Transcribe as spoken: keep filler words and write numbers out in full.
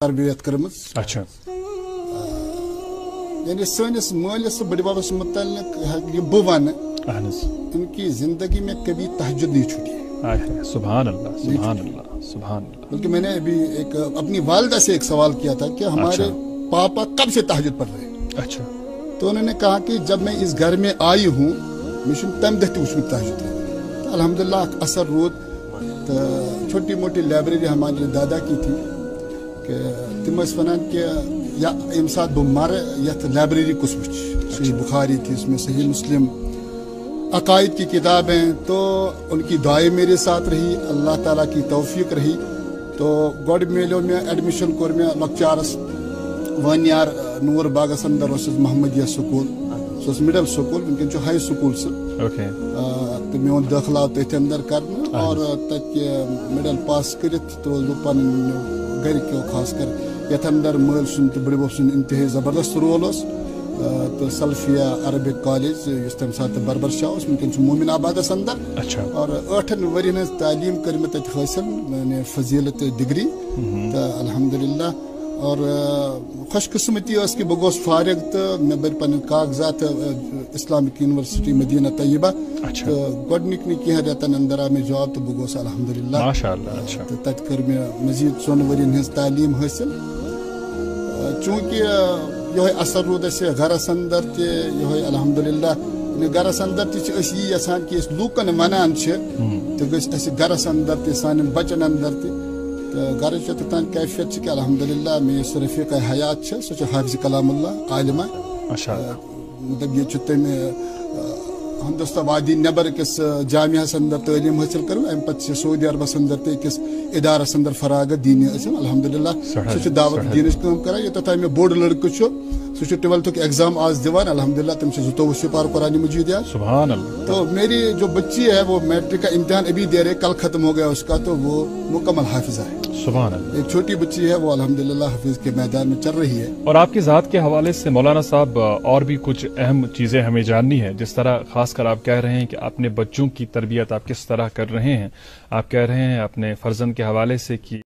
تربیت کرمز اچھا یعنی سنس مالس بڑی بابس متعلق یہ بہ ون ان کی زندگی میں کبھی تہجد نہیں چھوٹی. سبحان اللہ سبحان اللہ سبحان اللہ. بلکہ میں نے ابھی ایک اپنی والدہ سے ایک سوال کیا تھا کہ ہمارے پاپا کب سے تہجد پڑھ رہے ہیں. اچھا. تو انہوں نے کہا کہ جب میں اس گھر میں آئی ہوں مجھے تم دہ تہ تہجد. الحمد للہ اثر رود تو چھوٹی موٹی لائبریری ہمارے دادا کی تھی کہ تم ونان کہ یا یم سات بہ مر یت لائبریری کس وچ صحیح بخاری تھی اس میں صحیح مسلم عقائد کی کتابیں. تو ان کی دعائیں میرے ساتھ رہی, اللہ تعالیٰ کی توفیق رہی. تو گوڈ میلو میں ایڈمیشن کور میں لکچارس وانیار نور باغس اندر اس محمدیہ سکول سو مڈل سکول ونکن چھ ہائی سکول سے تو میون داخلہ آو تھی اندر کرنا اور تک مڈل پاس کرت تو پن گرکو خاص کر یت اندر مل سن تو بڑی بب سن انتہائی زبردست رول اس تو سلفیہ عربک کالج اس تمہ سات بربر شاہ اس ونکن مومن آبادس اندر. اور ٹھن ورین ہز تعلیم کر میں تت حاصل میں نے فضیلت ڈگری تو الحمد للہ. اور خوش قسمتی اس کہ بہ گوس فارغ تو مے بر پن کاغذات اسلامک یونیورسٹی مدینہ طیبہ تو گۄڈنِک نہ کینٛہہ رٮ۪تن اندر آو مے جاب تو بہ گوس الحمد للہ ماشاء اللہ. تو تت کر مے مزید ژۄن ورین ہز تعلیم حاصل. چونکہ یہ اثر رود اسے گھرس اندر تہ یہ الحمد للہ گھرس اندر تہ یہ یژھان کہ لوکن ونان تو گھس اس گھرس اندر تہ سان بچن اندر تہ تو گھر توتان کیفیت کہ الحمد للہ میس رفیق حیات سو حافظ کلام اللہ عالمہ مطلب یہ تم ہندوستان وادی نبر کس جامعہ اندر تعلیم حاصل کرو ام پتہ سعودی عربس اندر تہ أکس ادارس اندر فراغت دینی علم الحمد للہ سہ دعوت دینچ کام کران یوتتھ مے بوڑ لڑکہ سہ ٹویلتھ ایگزام آج دِوان الحمد للہ تم زٕتووُہ سپار قرآن مجید یاد. سبحان اللہ. تو میری جو بچی ہے وہ میٹرک کا امتحان ابھی دے رہے, کل ختم ہو گیا اس کا, تو وہ مکمل حافظہ ہے. سبحان اللہ. ایک چھوٹی بچی ہے وہ الحمد للہ حفظ کے میدان میں چل رہی ہے. اور آپ کی ذات کے حوالے سے مولانا صاحب اور بھی کچھ اہم چیزیں ہمیں جاننی ہے, جس طرح خاص کر آپ کہہ رہے ہیں کہ اپنے بچوں کی تربیت آپ کس طرح کر رہے ہیں. آپ کہہ رہے ہیں اپنے فرزند کے حوالے سے کہ